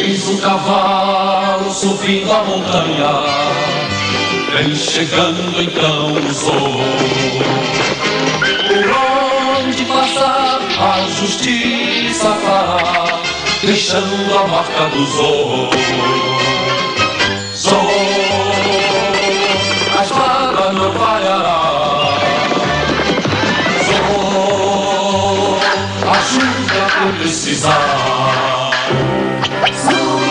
Eis um cavalo subindo a montanha, vem chegando então o Zorro. Por onde passar a justiça fará, deixando a marca do Zorro. Zorro, a espada não falhará. Zorro, ajuda por precisar.